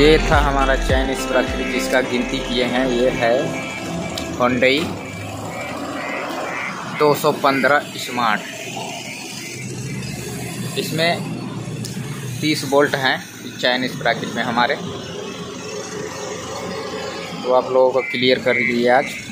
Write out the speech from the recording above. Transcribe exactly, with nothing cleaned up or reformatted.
ये था हमारा चैन स्प्रॉकेट जिसका गिनती किए हैं। ये है Hyundai दो सौ पंद्रह स्मार्ट। इसमें तीस बोल्ट हैं चैन स्प्रॉकेट में हमारे। तो आप लोगों को क्लियर कर दिए आज।